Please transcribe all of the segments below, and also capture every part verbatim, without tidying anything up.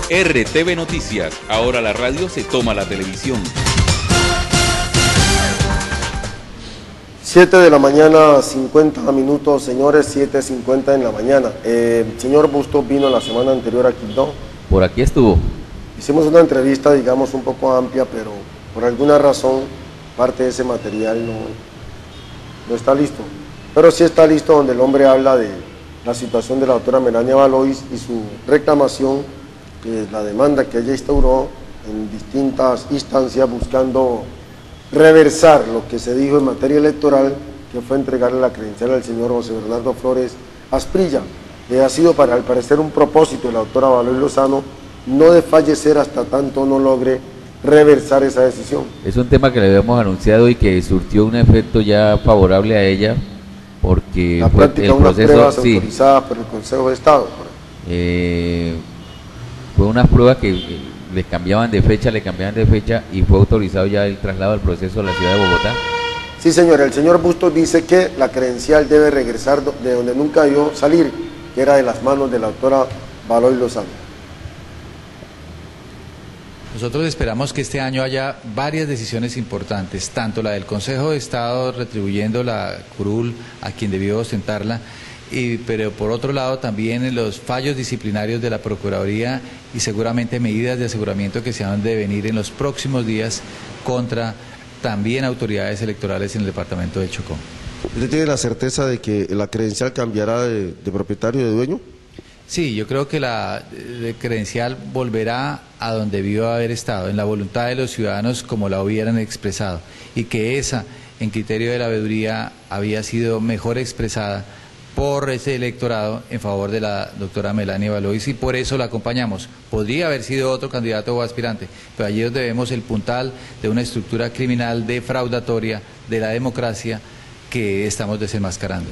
R T V Noticias, ahora la radio se toma la televisión. siete de la mañana, cincuenta minutos, señores, siete cincuenta en la mañana. Eh, señor Bustos vino la semana anterior aquí, ¿no? Por aquí estuvo. Hicimos una entrevista, digamos, un poco amplia, pero por alguna razón parte de ese material no, no está listo. Pero sí está listo donde el hombre habla de la situación de la doctora Melania Valois y su reclamación, eh, la demanda que ella instauró en distintas instancias buscando reversar lo que se dijo en materia electoral, que fue entregarle la credencial al señor José Bernardo Flores Asprilla. Eh, ha sido para, al parecer, un propósito de la doctora Valois Lozano no desfallecer hasta tanto no logre reversar esa decisión. Es un tema que le habíamos anunciado y que surtió un efecto ya favorable a ella, porque la fue práctica el unas proceso, pruebas sí, autorizadas por el Consejo de Estado. eh, fue unas pruebas que eh, le cambiaban de fecha, le cambiaban de fecha y fue autorizado ya el traslado al proceso a la ciudad de Bogotá. Sí, señor, el señor Bustos dice que la credencial debe regresar de donde nunca debió salir, que era de las manos de la doctora Valois Lozano. Nosotros esperamos que este año haya varias decisiones importantes, tanto la del Consejo de Estado retribuyendo la curul a quien debió ostentarla, y, pero por otro lado también los fallos disciplinarios de la Procuraduría y seguramente medidas de aseguramiento que se han de venir en los próximos días contra también autoridades electorales en el departamento del Chocó. ¿Usted tiene la certeza de que la credencial cambiará de, de propietario, de dueño? Sí, yo creo que la de credencial volverá a donde debió haber estado, en la voluntad de los ciudadanos como la hubieran expresado, y que esa, en criterio de la veeduría, había sido mejor expresada por ese electorado en favor de la doctora Melania Valois, y por eso la acompañamos. Podría haber sido otro candidato o aspirante, pero allí es donde vemos el puntal de una estructura criminal defraudatoria de la democracia que estamos desenmascarando.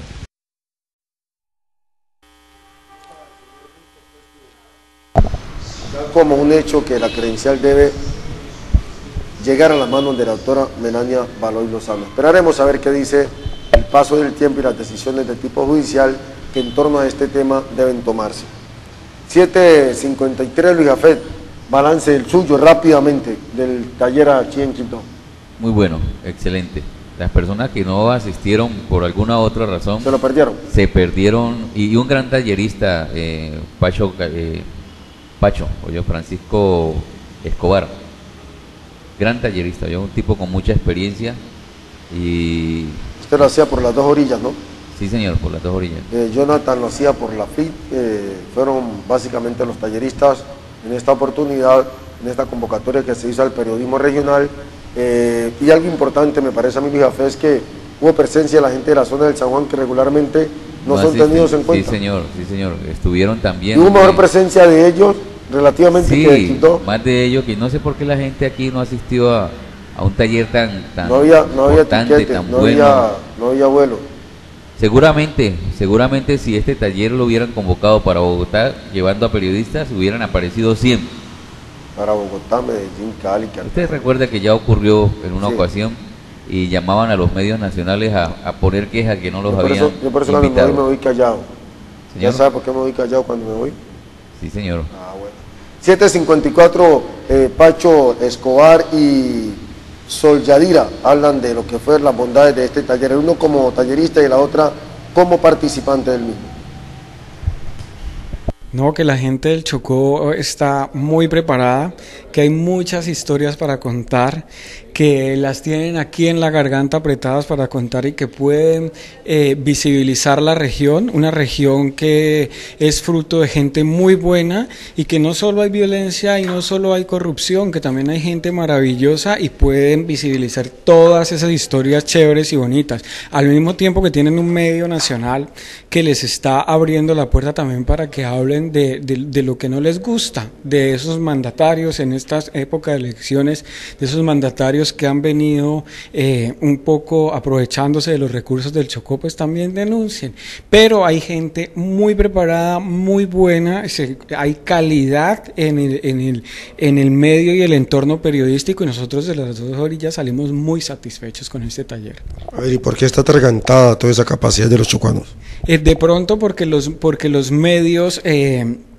Como un hecho que la credencial debe llegar a las manos de la doctora Melania Valois Lozano. Esperaremos a ver qué dice el paso del tiempo y las decisiones de tipo judicial que en torno a este tema deben tomarse. siete cincuenta y tres, Luis Jafet, balance el suyo rápidamente del taller aquí en Quito. Muy bueno, excelente. Las personas que no asistieron por alguna otra razón se lo perdieron. Se perdieron, y un gran tallerista, eh, Pacho, eh, Pacho, o yo, Francisco Escobar, gran tallerista, yo un tipo con mucha experiencia y... Usted lo hacía por las dos orillas, ¿no? Sí, señor, por las dos orillas. Eh, Jonathan lo hacía por la F I T, eh, fueron básicamente los talleristas en esta oportunidad, en esta convocatoria que se hizo al periodismo regional, eh, y algo importante me parece a mí, Luis Jafé, es que hubo presencia de la gente de la zona del San Juan que regularmente no, no son asisten. tenidos en cuenta. Sí, señor, sí, señor, estuvieron también. Y hubo mayor presencia de ellos relativamente sí, que de Quito. Más de ellos, que no sé por qué la gente aquí no asistió a, a un taller tan, tan no había, no había tiquete, tan no bueno. Había, no había vuelo. Seguramente, seguramente si este taller lo hubieran convocado para Bogotá, llevando a periodistas, hubieran aparecido cien. Para Bogotá, Medellín, Cali. Cartagena. Usted recuerda que ya ocurrió en una sí. ocasión y llamaban a los medios nacionales a, a poner quejas que no los yo por habían eso, Yo por eso invitado. cuando me voy me voy callado. ¿Señor? ¿Ya sabe por qué me voy callado cuando me voy? Sí, señor. Ah, bueno. siete cincuenta y cuatro, eh, Pacho Escobar y Sol Yadira hablan de lo que fue las bondades de este taller, el uno como tallerista y la otra como participante del mismo. No, que la gente del Chocó está muy preparada, que hay muchas historias para contar, que las tienen aquí en la garganta apretadas para contar y que pueden eh, visibilizar la región, una región que es fruto de gente muy buena y que no solo hay violencia y no solo hay corrupción, que también hay gente maravillosa y pueden visibilizar todas esas historias chéveres y bonitas, al mismo tiempo que tienen un medio nacional que les está abriendo la puerta también para que hablen de, de, de lo que no les gusta, de esos mandatarios en esta época de elecciones, de esos mandatarios que han venido eh, un poco aprovechándose de los recursos del Chocó, pues también denuncien. Pero hay gente muy preparada, muy buena, se, hay calidad en el, en, el, en el medio y el entorno periodístico, y nosotros de las dos orillas salimos muy satisfechos con este taller. A ver, ¿y por qué está atragantada toda esa capacidad de los chocuanos? Eh, de pronto porque los, porque los medios... Eh,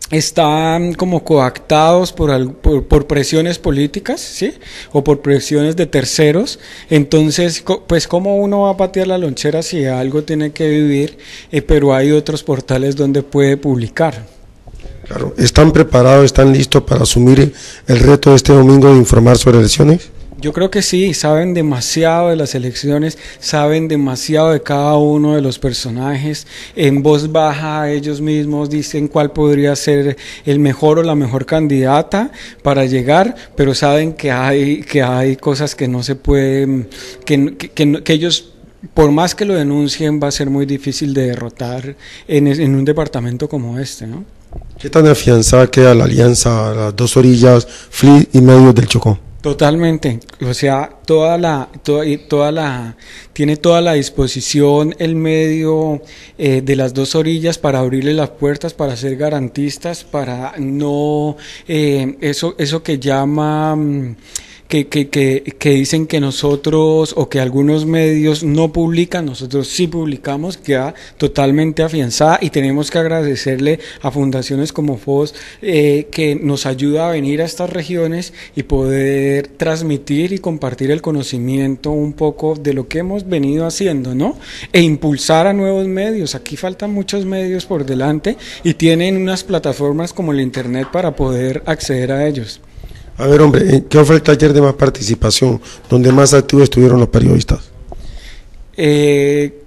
están como coactados por, por, por presiones políticas, ¿sí? O por presiones de terceros. Entonces, pues cómo uno va a patear la lonchera si algo tiene que vivir, eh, pero hay otros portales donde puede publicar. Claro, ¿están preparados, están listos para asumir el reto de este domingo de informar sobre elecciones? Yo creo que sí, saben demasiado de las elecciones, saben demasiado de cada uno de los personajes, en voz baja ellos mismos dicen cuál podría ser el mejor o la mejor candidata para llegar, pero saben que hay, que hay cosas que no se pueden, que, que, que, que ellos, por más que lo denuncien, va a ser muy difícil de derrotar en, en un departamento como este, ¿no? ¿Qué tan afianzada queda la alianza a las dos orillas, F L I y medios del Chocó? Totalmente, o sea, toda la, toda, toda la, tiene toda la disposición el medio eh, de las dos orillas para abrirle las puertas, para ser garantistas, para no, eh, eso, eso que llama... Que, que, que, que dicen que nosotros o que algunos medios no publican, nosotros sí publicamos, queda totalmente afianzada y tenemos que agradecerle a fundaciones como F O S eh, que nos ayuda a venir a estas regiones y poder transmitir y compartir el conocimiento un poco de lo que hemos venido haciendo, ¿no? E impulsar a nuevos medios. Aquí faltan muchos medios por delante y tienen unas plataformas como el internet para poder acceder a ellos. A ver, hombre, ¿qué fue el taller de más participación, donde más activos estuvieron los periodistas? Eh,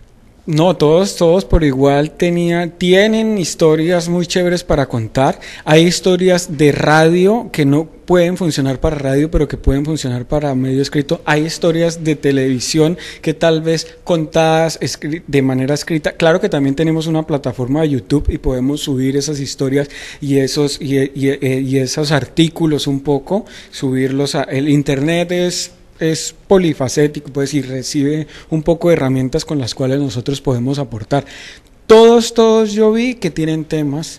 no, todos, todos por igual tenía, tienen historias muy chéveres para contar. Hay historias de radio que no pueden funcionar para radio, pero que pueden funcionar para medio escrito. Hay historias de televisión que tal vez contadas de manera escrita. Claro que también tenemos una plataforma de YouTube y podemos subir esas historias y esos y, y, y esos artículos un poco, subirlos a el internet es es polifacético, pues, y recibe un poco de herramientas con las cuales nosotros podemos aportar. Todos, todos yo vi que tienen temas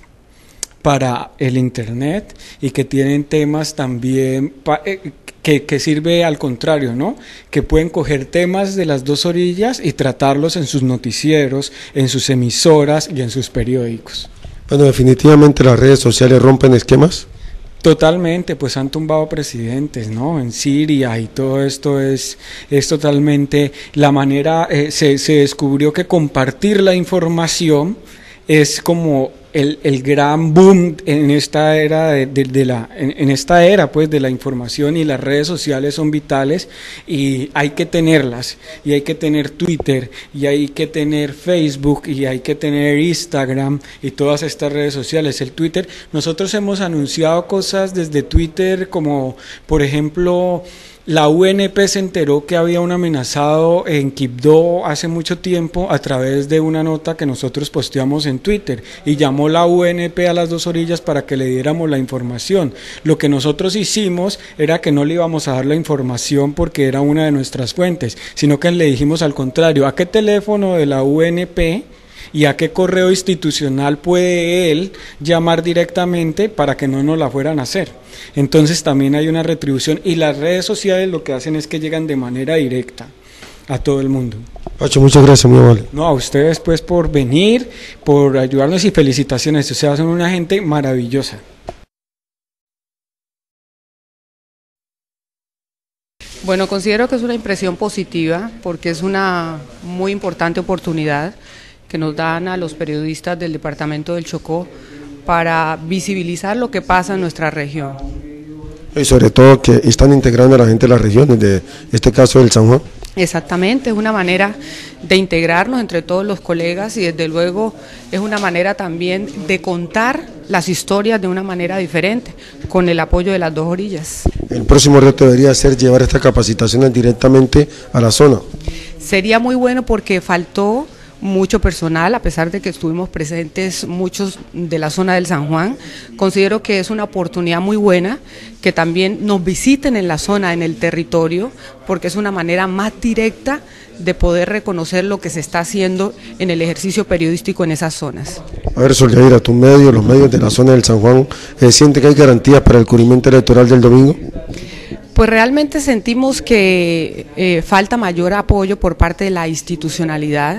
para el internet y que tienen temas también pa, eh, que, que sirve al contrario, ¿no? Que pueden coger temas de las dos orillas y tratarlos en sus noticieros, en sus emisoras y en sus periódicos. Bueno, definitivamente las redes sociales rompen esquemas. Totalmente, pues han tumbado presidentes, ¿no? En Siria y todo esto es, es totalmente la manera, eh, se, se descubrió que compartir la información es como el, el gran boom en esta era de, de, de la en, en esta era pues de la información, y las redes sociales son vitales y hay que tenerlas, y hay que tener Twitter y hay que tener Facebook y hay que tener Instagram y todas estas redes sociales. El Twitter, nosotros hemos anunciado cosas desde Twitter, como por ejemplo la U N P se enteró que había un amenazado en Quibdó hace mucho tiempo a través de una nota que nosotros posteamos en Twitter, y llamó la U N P a las dos orillas para que le diéramos la información. Lo que nosotros hicimos era que no le íbamos a dar la información porque era una de nuestras fuentes, sino que le dijimos al contrario: ¿a qué teléfono de la U N P y a qué correo institucional puede él llamar directamente para que no nos la fueran a hacer? Entonces también hay una retribución, y las redes sociales lo que hacen es que llegan de manera directa a todo el mundo. Pacho, muchas gracias, muy amable. No, a ustedes pues por venir, por ayudarnos, y felicitaciones, ustedes son una gente maravillosa. Bueno, considero que es una impresión positiva porque es una muy importante oportunidad que nos dan a los periodistas del departamento del Chocó para visibilizar lo que pasa en nuestra región. Y sobre todo que están integrando a la gente de las regiones, de este caso del San Juan. Exactamente, es una manera de integrarnos entre todos los colegas, y desde luego es una manera también de contar las historias de una manera diferente, con el apoyo de las dos orillas. El próximo reto debería ser llevar estas capacitaciones directamente a la zona. Sería muy bueno porque faltó mucho personal, a pesar de que estuvimos presentes muchos de la zona del San Juan. Considero que es una oportunidad muy buena que también nos visiten en la zona, en el territorio, porque es una manera más directa de poder reconocer lo que se está haciendo en el ejercicio periodístico en esas zonas. A ver, Soldaira, tu medio, los medios de la zona del San Juan, eh, ¿siente que hay garantías para el cubrimiento electoral del domingo? Pues realmente sentimos que eh, falta mayor apoyo por parte de la institucionalidad.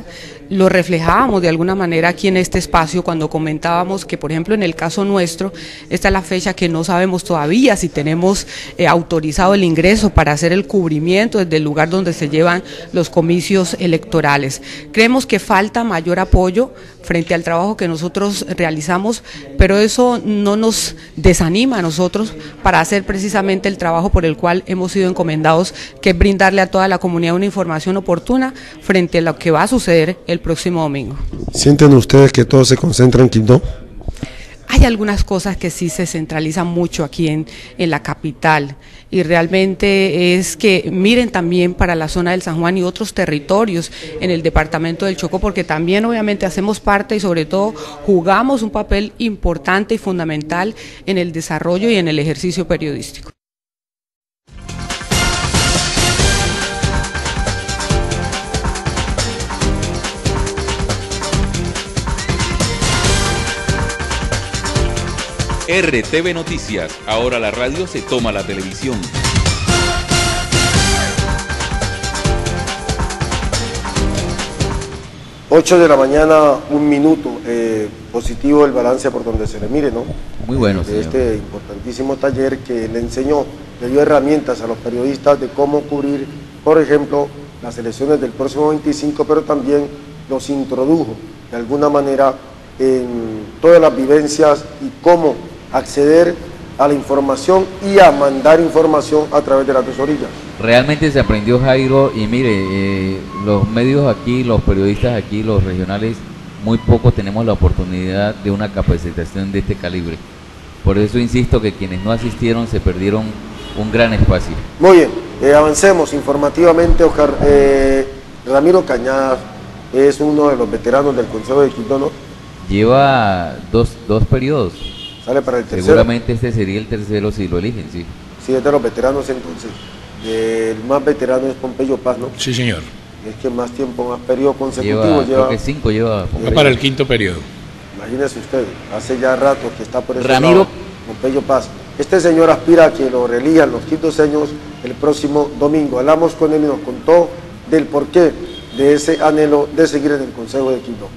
lo reflejábamos de alguna manera aquí en este espacio cuando comentábamos que, por ejemplo, en el caso nuestro, esta es la fecha que no sabemos todavía si tenemos eh, autorizado el ingreso para hacer el cubrimiento desde el lugar donde se llevan los comicios electorales. Creemos que falta mayor apoyo frente al trabajo que nosotros realizamos, pero eso no nos desanima a nosotros para hacer precisamente el trabajo por el cual hemos sido encomendados, que es brindarle a toda la comunidad una información oportuna frente a lo que va a suceder el próximo domingo. ¿Sienten ustedes que todo se concentra en Quibdó? Hay algunas cosas que sí se centralizan mucho aquí en, en la capital, y realmente es que miren también para la zona del San Juan y otros territorios en el departamento del Chocó, porque también obviamente hacemos parte y sobre todo jugamos un papel importante y fundamental en el desarrollo y en el ejercicio periodístico. R T V Noticias, ahora la radio se toma la televisión. ocho de la mañana, un minuto, eh, positivo el balance por donde se le mire, ¿no? Muy bueno, de señor. Este importantísimo taller que le enseñó, le dio herramientas a los periodistas de cómo cubrir, por ejemplo, las elecciones del próximo veinticinco, pero también los introdujo de alguna manera en todas las vivencias y cómo acceder a la información y a mandar información a través de las dos orillas. Realmente se aprendió, Jairo, y mire, eh, los medios aquí, los periodistas aquí, los regionales, muy poco tenemos la oportunidad de una capacitación de este calibre. Por eso insisto que quienes no asistieron se perdieron un gran espacio. Muy bien, eh, avancemos informativamente. Oscar, eh, Ramiro Cañadas es uno de los veteranos del Consejo de Quibdó, ¿no? Lleva dos, dos periodos. Sale para el tercero. Seguramente este sería el tercero si lo eligen, sí. Sí, es de los veteranos entonces. El más veterano es Pompeyo Paz, ¿no? Sí, señor. Es que más tiempo, más periodos consecutivos Lleva, lleva. creo que cinco lleva. Va para el quinto periodo. Imagínese usted, hace ya rato que está por ese Ramiro. lado, Pompeyo Paz. Este señor aspira a que lo reelijan los quindoseños el próximo domingo. Hablamos con él y nos contó del porqué de ese anhelo de seguir en el Consejo de Quibdó.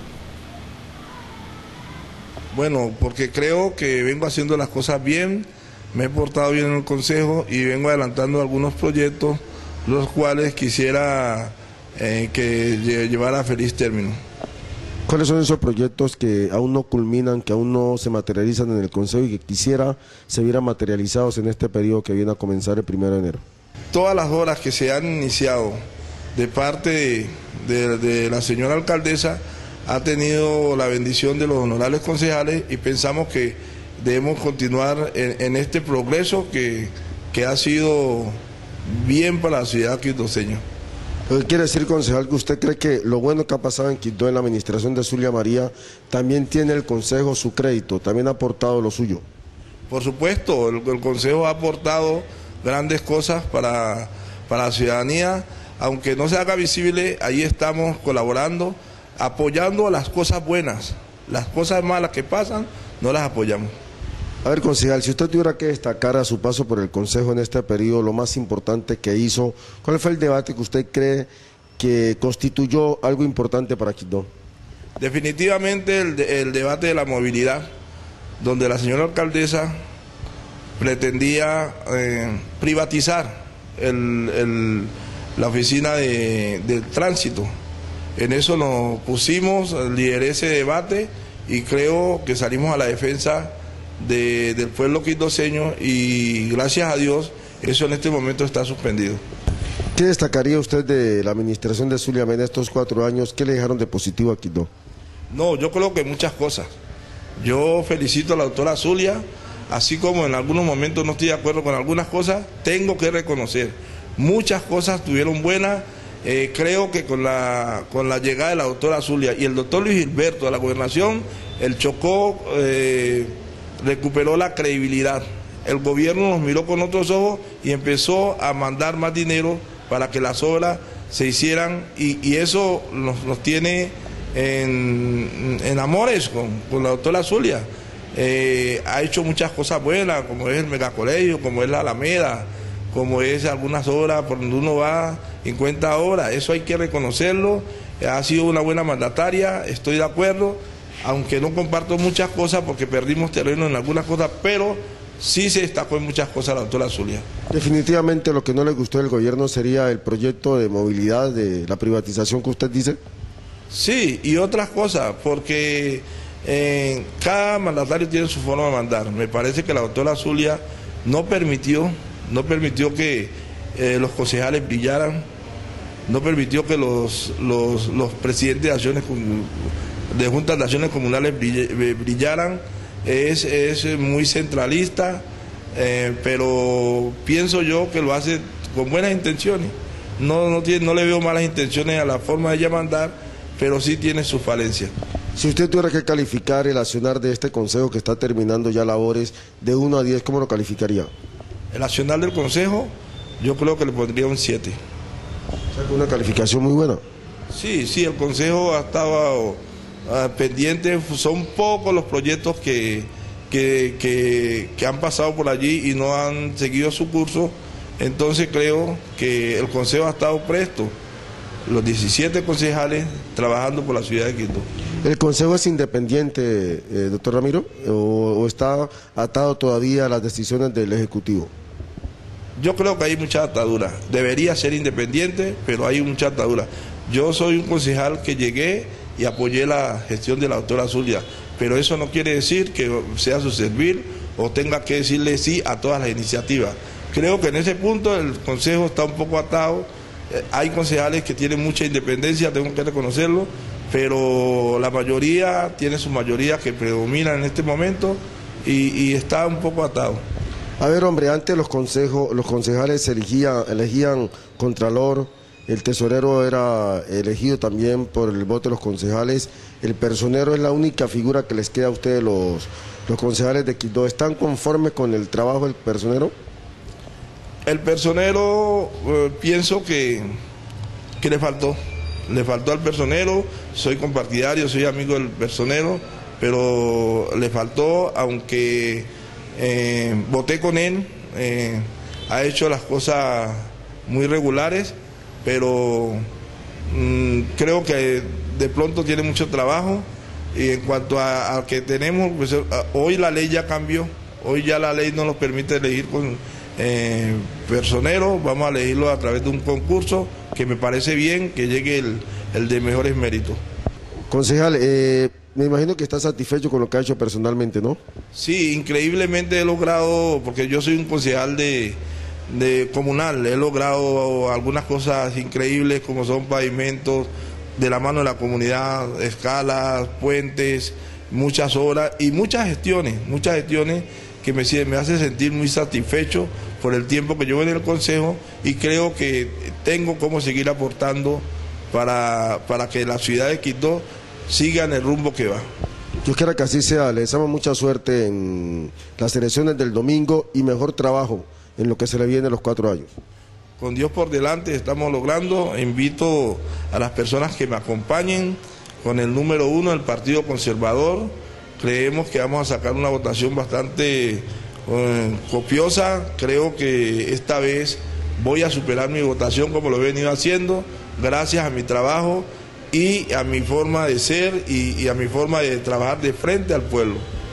Bueno, porque creo que vengo haciendo las cosas bien, me he portado bien en el Consejo y vengo adelantando algunos proyectos, los cuales quisiera eh, que llevara a feliz término. ¿Cuáles son esos proyectos que aún no culminan, que aún no se materializan en el Consejo y que quisiera se vieran materializados en este periodo que viene a comenzar el primero de enero? Todas las obras que se han iniciado de parte de, de, de la señora alcaldesa ha tenido la bendición de los honorables concejales y pensamos que debemos continuar en, en este progreso que, que ha sido bien para la ciudad quibdoseña. ¿Qué quiere decir, concejal, que usted cree que lo bueno que ha pasado en Quibdó en la administración de Zulia María también tiene el Consejo su crédito, también ha aportado lo suyo? Por supuesto, el, el Consejo ha aportado grandes cosas para, para la ciudadanía, aunque no se haga visible, ahí estamos colaborando, apoyando las cosas buenas, las cosas malas que pasan, no las apoyamos. A ver, concejal, si usted tuviera que destacar a su paso por el Consejo en este periodo lo más importante que hizo, ¿cuál fue el debate que usted cree que constituyó algo importante para Quibdó? Definitivamente el, de, el debate de la movilidad, donde la señora alcaldesa pretendía eh, privatizar el, el, la oficina de, de tránsito. En eso nos pusimos, lideré ese debate y creo que salimos a la defensa de, del pueblo quibdoseño y gracias a Dios eso en este momento está suspendido. ¿Qué destacaría usted de la administración de Zulia en estos cuatro años? ¿Qué le dejaron de positivo a Quibdó? No, yo creo que muchas cosas. Yo felicito a la doctora Zulia, así como en algunos momentos no estoy de acuerdo con algunas cosas, tengo que reconocer, muchas cosas estuvieron buenas. Eh, creo que con la, con la llegada de la doctora Zulia y el doctor Luis Gilberto a la gobernación, el Chocó eh, recuperó la credibilidad. El gobierno nos miró con otros ojos y empezó a mandar más dinero para que las obras se hicieran y, y eso nos, nos tiene en, en amores con, con la doctora Zulia. Eh, ha hecho muchas cosas buenas, como es el megacolegio, como es la Alameda, como es algunas obras por donde uno va, encuentra obras, eso hay que reconocerlo ha sido una buena mandataria, estoy de acuerdo, aunque no comparto muchas cosas porque perdimos terreno en algunas cosas, pero sí se destacó en muchas cosas la doctora Zulia. Definitivamente lo que no le gustó del gobierno sería el proyecto de movilidad, de la privatización que usted dice. Sí, y otras cosas, porque eh, cada mandatario tiene su forma de mandar. Me parece que la doctora Zulia no permitió, no permitió que eh, los concejales brillaran, no permitió que los, los, los presidentes de acciones de juntas de acciones comunales brillaran. Es, es muy centralista, eh, pero pienso yo que lo hace con buenas intenciones. No, no, tiene, no le veo malas intenciones a la forma de ella mandar, pero sí tiene sus falencias. Si usted tuviera que calificar el accionar de este consejo que está terminando ya labores de uno a diez, ¿cómo lo calificaría? El accionar del consejo, yo creo que le pondría un siete. O sea, una calificación muy buena. Sí, sí, el consejo estaba uh, pendiente, son pocos los proyectos que, que, que, que han pasado por allí y no han seguido su curso, entonces creo que el consejo ha estado presto, los diecisiete concejales trabajando por la ciudad de Quito. ¿El consejo es independiente, eh, doctor Ramiro, o, o está atado todavía a las decisiones del Ejecutivo? Yo creo que hay mucha atadura, debería ser independiente, pero hay mucha atadura. Yo soy un concejal que llegué y apoyé la gestión de la doctora Zulia, pero eso no quiere decir que sea su servir o tenga que decirle sí a todas las iniciativas. Creo que en ese punto el consejo está un poco atado, eh, hay concejales que tienen mucha independencia, tengo que reconocerlo, pero la mayoría tiene su mayoría que predomina en este momento y, y está un poco atado. A ver, hombre, antes los consejos, los concejales elegían, elegían contralor, el tesorero era elegido también por el voto de los concejales, el personero es la única figura que les queda a ustedes los, los concejales de Quito. ¿Están conformes con el trabajo del personero? El personero, eh, pienso que, que le faltó, le faltó al personero, soy compartidario, soy amigo del personero, pero le faltó, aunque eh, voté con él, eh, ha hecho las cosas muy regulares, pero mmm, creo que de pronto tiene mucho trabajo. Y en cuanto a, a que tenemos, pues, a, hoy la ley ya cambió, hoy ya la ley no nos permite elegir con eh, personero, vamos a elegirlo a través de un concurso, que me parece bien que llegue el, el de mejores méritos. Concejal, eh, me imagino que está satisfecho con lo que ha hecho personalmente, ¿no? Sí, increíblemente he logrado, porque yo soy un concejal de... de comunal, he logrado algunas cosas increíbles como son pavimentos de la mano de la comunidad, escalas, puentes, muchas obras y muchas gestiones, muchas gestiones que me, me hace sentir muy satisfecho por el tiempo que llevo en el consejo y creo que tengo cómo seguir aportando para, para que la ciudad de Quito siga en el rumbo que va. Yo quiero que así sea, le deseamos mucha suerte en las elecciones del domingo y mejor trabajo en lo que se le viene los cuatro años. Con Dios por delante estamos logrando, invito a las personas que me acompañen con el número uno del Partido Conservador, creemos que vamos a sacar una votación bastante eh, copiosa, creo que esta vez voy a superar mi votación como lo he venido haciendo, gracias a mi trabajo y a mi forma de ser y, y a mi forma de trabajar de frente al pueblo.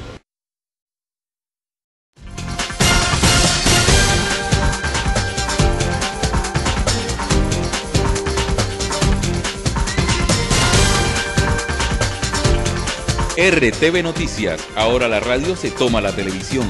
R T V Noticias, ahora la radio se toma la televisión.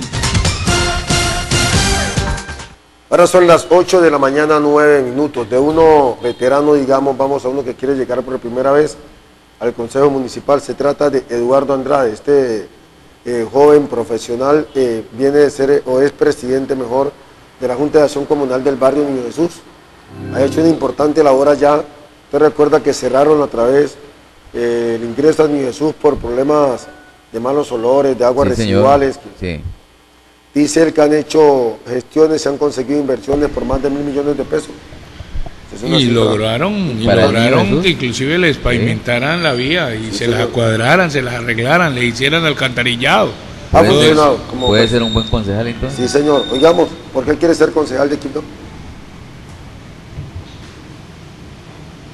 Ahora son las ocho de la mañana, nueve minutos. De uno veterano, digamos, vamos a uno que quiere llegar por primera vez al Consejo Municipal. Se trata de Eduardo Andrade. Este eh, joven profesional eh, viene de ser, o es presidente mejor, de la Junta de Acción Comunal del barrio Niño Jesús. Ha hecho una importante labor allá. Usted recuerda que cerraron a través eh, el ingreso a Niño Jesús por problemas de malos olores, de aguas sí, residuales. Sí. Dice él que han hecho gestiones, se han conseguido inversiones por más de mil millones de pesos. Y lograron, y lograron que inclusive les pavimentaran sí. la vía y sí, se las acuadraran, se las arreglaran, le hicieran alcantarillado. Ha funcionado. ¿Puede ser un buen concejal entonces? Sí, señor. Oigamos, ¿por qué quiere ser concejal de Quito?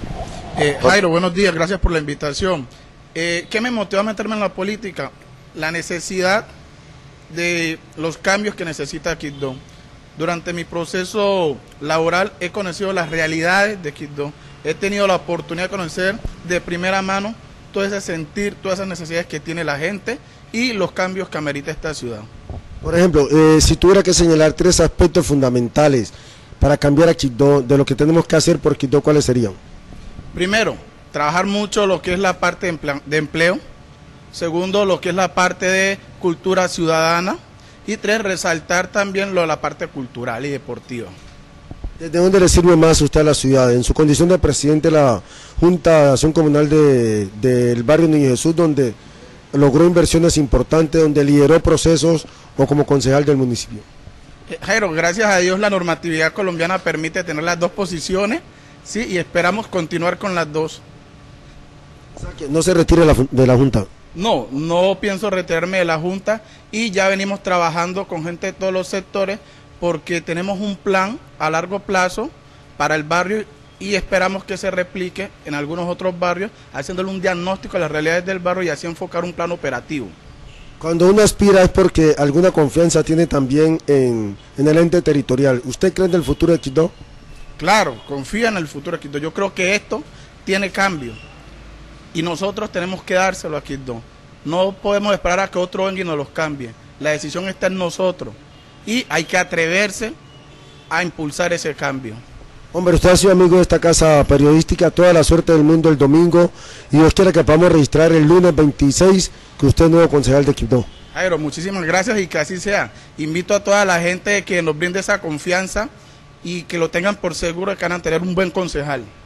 Eh, Jairo, buenos días, gracias por la invitación. Eh, ¿Qué me motivó a meterme en la política? La necesidad de los cambios que necesita Quibdó. Durante mi proceso laboral he conocido las realidades de Quibdó. He tenido la oportunidad de conocer de primera mano todo ese sentir, todas esas necesidades que tiene la gente y los cambios que amerita esta ciudad. Por ejemplo, eh, si tuviera que señalar tres aspectos fundamentales para cambiar a Quibdó, de lo que tenemos que hacer por Quibdó, ¿cuáles serían? Primero, trabajar mucho lo que es la parte de empleo, de empleo. Segundo, lo que es la parte de cultura ciudadana. Y tres, resaltar también lo de la parte cultural y deportiva. ¿Desde dónde le sirve más a usted a la ciudad? En su condición de presidente de la Junta de Acción Comunal de, del barrio Niño Jesús, donde logró inversiones importantes, donde lideró procesos, o como concejal del municipio. Eh, Jairo, gracias a Dios la normatividad colombiana permite tener las dos posiciones, sí, y esperamos continuar con las dos. O sea, que no se retire la, de la Junta. No, no pienso retirarme de la Junta y ya venimos trabajando con gente de todos los sectores porque tenemos un plan a largo plazo para el barrio y esperamos que se replique en algunos otros barrios, haciéndole un diagnóstico de las realidades del barrio y así enfocar un plan operativo. Cuando uno aspira es porque alguna confianza tiene también en, en el ente territorial. ¿Usted cree en el futuro de Quibdó? Claro, confía en el futuro de Quibdó. Yo creo que esto tiene cambio y nosotros tenemos que dárselo a Quibdó. No podemos esperar a que otro venga y nos los cambie. La decisión está en nosotros y hay que atreverse a impulsar ese cambio. Hombre, usted ha sido amigo de esta casa periodística, toda la suerte del mundo el domingo, y Dios quiera que podamos registrar el lunes veintiséis que usted es nuevo concejal de Quibdó. Jairo, muchísimas gracias y que así sea. Invito a toda la gente que nos brinde esa confianza y que lo tengan por seguro que van a tener un buen concejal.